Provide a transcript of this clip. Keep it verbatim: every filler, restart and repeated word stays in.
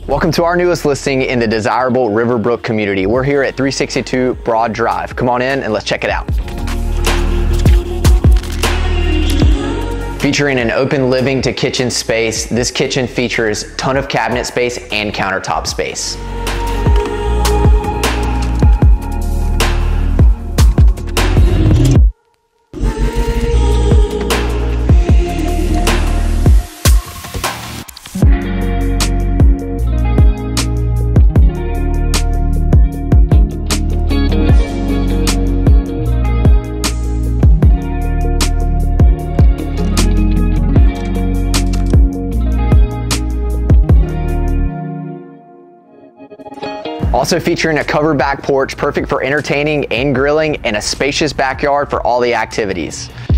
Welcome to our newest listing in the desirable Riverbrooke community. We're here at three sixty-two Broad Drive. Come on in and let's check it out. Featuring an open living to kitchen space, this kitchen features a ton of cabinet space and countertop space. Also featuring a covered back porch, perfect for entertaining and grilling, and a spacious backyard for all the activities.